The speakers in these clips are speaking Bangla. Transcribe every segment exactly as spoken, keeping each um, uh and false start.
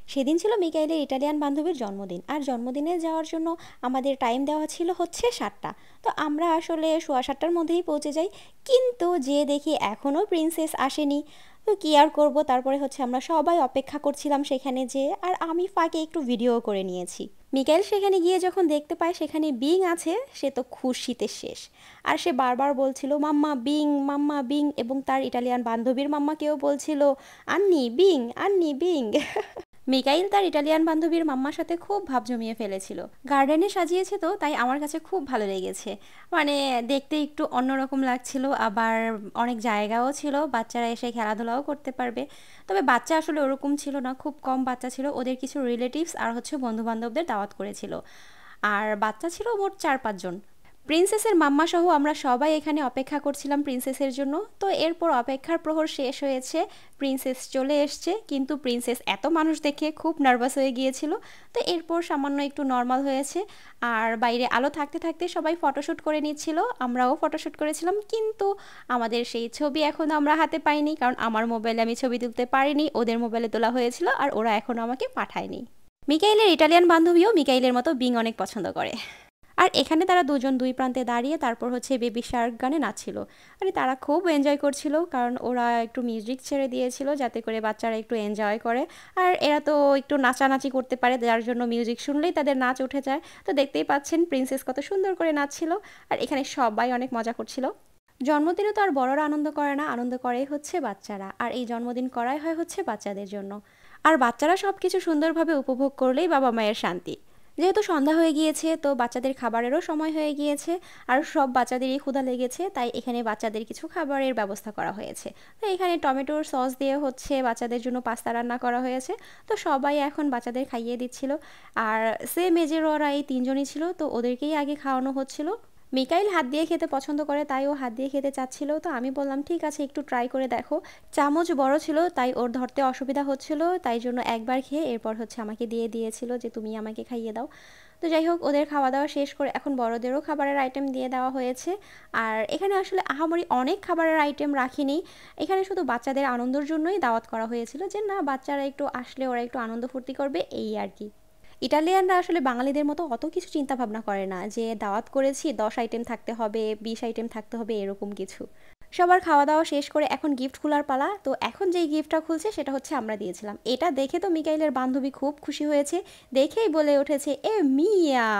সেদিন ছিল মিকাইলের ইটালিয়ান বান্ধবীর জন্মদিন, আর জন্মদিনে যাওয়ার জন্য আমাদের টাইম দেওয়া ছিল হচ্ছে সাতটা। তো আমরা আসলে সোয়া সাতটার মধ্যেই পৌঁছে যাই, কিন্তু যে দেখি এখনও প্রিন্সেস আসেনি। তো কী আর করব, তারপরে হচ্ছে আমরা সবাই অপেক্ষা করছিলাম সেখানে যেয়ে, আর আমি ফাঁকে একটু ভিডিও করে নিয়েছি। মিকাইল সেখানে গিয়ে যখন দেখতে পায় সেখানে বিং আছে, সে তো খুশিতে শেষ। আর সে বারবার বলছিল মাম্মা বিং, মাম্মা বিং, এবং তার ইটালিয়ান বান্ধবীর মাম্মাকেও বলছিল আন্নি বিং, আন্নি বিং। মিকাইল তার ইটালিয়ান বান্ধবীর মাম্মার সাথে খুব ভাব জমিয়ে ফেলেছিল। গার্ডেনে সাজিয়েছে তো তাই আমার কাছে খুব ভালো লেগেছে। মানে দেখতে একটু অন্যরকম লাগছিল, আবার অনেক জায়গাও ছিল, বাচ্চারা এসে খেলাধুলাও করতে পারবে। তবে বাচ্চা আসলে ওরকম ছিল না, খুব কম বাচ্চা ছিল, ওদের কিছু রিলেটিভস আর হচ্ছে বন্ধু বান্ধবদের দাওয়াত করেছিল। আর বাচ্চা ছিল মোট চার পাঁচজন। প্রিন্সেসের মাম্মা সহ আমরা সবাই এখানে অপেক্ষা করছিলাম প্রিন্সেসের জন্য। তো এরপর অপেক্ষার প্রহর শেষ হয়েছে, প্রিন্সেস চলে এসছে, কিন্তু প্রিন্সেস এত মানুষ দেখে খুব নার্ভাস হয়ে গিয়েছিল। তো এরপর সামান্য একটু নর্মাল হয়েছে। আর বাইরে আলো থাকতে থাকতে সবাই ফটোশ্যুট করে নিচ্ছিল, আমরাও ফটোশ্যুট করেছিলাম, কিন্তু আমাদের সেই ছবি এখন আমরা হাতে পাইনি, কারণ আমার মোবাইলে আমি ছবি তুলতে পারিনি, ওদের মোবাইলে তোলা হয়েছিল, আর ওরা এখনও আমাকে পাঠায়নি। মিকাইলের ইটালিয়ান বান্ধবীও মিকাইলের মতো বিং অনেক পছন্দ করে। আর এখানে তারা দুজন দুই প্রান্তে দাঁড়িয়ে তারপর হচ্ছে বেবি শার্ক গানে নাচছিল। মানে তারা খুব এনজয় করছিল, কারণ ওরা একটু মিউজিক ছেড়ে দিয়েছিল যাতে করে বাচ্চারা একটু এনজয় করে। আর এরা তো একটু নাচানাচি করতে পারে, যার জন্য মিউজিক শুনলেই তাদের নাচ উঠে যায়। তো দেখতেই পাচ্ছেন প্রিন্সেস কত সুন্দর করে নাচছিল, আর এখানে সবাই অনেক মজা করছিল। জন্মদিনে তো আর বড়রা আনন্দ করে না, আনন্দ করে হচ্ছে বাচ্চারা, আর এই জন্মদিন করাই হয় হচ্ছে বাচ্চাদের জন্য। আর বাচ্চারা সব কিছু সুন্দরভাবে উপভোগ করলেই বাবা মায়ের শান্তি। যেহেতু সন্ধ্যা হয়ে গিয়েছে, তো বাচ্চাদের খাবারেরও সময় হয়ে গিয়েছে, আর সব বাচ্চাদেরই ক্ষুধা লেগেছে, তাই এখানে বাচ্চাদের কিছু খাবারের ব্যবস্থা করা হয়েছে। তো এখানে টমেটোর সস দিয়ে হচ্ছে বাচ্চাদের জন্য পাস্তা রান্না করা হয়েছে। তো সবাই এখন বাচ্চাদের খাইয়ে দিচ্ছিল। আর সেম এজের ওরা এই তিনজনই ছিল, তো ওদেরকেই আগে খাওয়ানো হচ্ছিল। মিকাইল হাত দিয়ে খেতে পছন্দ করে, তাই ও হাত দিয়ে খেতে চাচ্ছিল। তো আমি বললাম ঠিক আছে, একটু ট্রাই করে দেখো। চামচ বড় ছিল তাই ওর ধরতে অসুবিধা হচ্ছিল, তাই জন্য একবার খেয়ে এরপর হচ্ছে আমাকে দিয়ে দিয়েছিল যে তুমি আমাকে খাইয়ে দাও। তো যাই হোক, ওদের খাওয়া দাওয়া শেষ করে এখন বড়দেরও খাবারের আইটেম দিয়ে দেওয়া হয়েছে। আর এখানে আসলে আহামরি অনেক খাবারের আইটেম রাখিনি, এখানে শুধু বাচ্চাদের আনন্দের জন্যই দাওয়াত করা হয়েছিল, যে না বাচ্চারা একটু আসলে ওরা একটু আনন্দ ফুর্তি করবে, এই আর কি। ইটালিয়ানরা আসলে বাঙালিদের মতো অত কিছু চিন্তা ভাবনা করে না যে দাওয়াত করেছি দশ আইটেম থাকতে হবে, বিশ আইটেম থাকতে হবে, এরকম কিছু। সবার খাওয়া দাওয়া শেষ করে এখন গিফট খোলার পালা। তো এখন যেই গিফটটা খুলছে সেটা হচ্ছে আমরা দিয়েছিলাম। এটা দেখে তো মিকাইলের বান্ধবী খুব খুশি হয়েছে, দেখেই বলে উঠেছে এ মিয়া।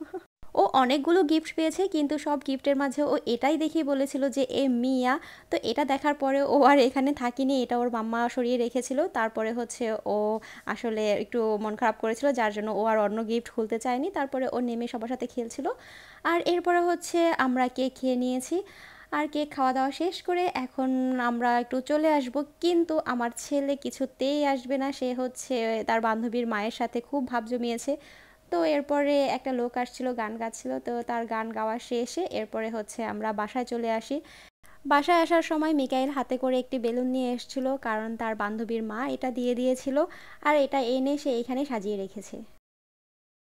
ও অনেকগুলো গিফট পেয়েছে, কিন্তু সব গিফটের মাঝে ও এটাই দেখেই বলেছিল যে এ মিয়া। তো এটা দেখার পরে ও আর এখানে থাকিনি, এটা ওর মাম্মা সরিয়ে রেখেছিল। তারপরে হচ্ছে ও আসলে একটু মন খারাপ করেছিল, যার জন্য ও আর অন্য গিফট খুলতে চায়নি। তারপরে ও নেমে সবার সাথে খেলছিল। আর এরপরে হচ্ছে আমরা কেক খেয়ে নিয়েছি। আর কেক খাওয়া দাওয়া শেষ করে এখন আমরা একটু চলে আসব, কিন্তু আমার ছেলে কিছুতেই আসবে না, সে হচ্ছে তার বান্ধবীর মায়ের সাথে খুব ভাব জমিয়েছে। তো এরপরে একটা লোক আসছিল, গান গাচ্ছিল, তো তার গান গাওয়া শেষে এরপরে হচ্ছে আমরা বাসায় চলে আসি। বাসায় আসার সময় মিকাইল হাতে করে একটি বেলুন নিয়ে এসেছিল, কারণ তার বান্ধবীর মা এটা দিয়ে দিয়েছিল, আর এটা এনে সে এখানে সাজিয়ে রেখেছে।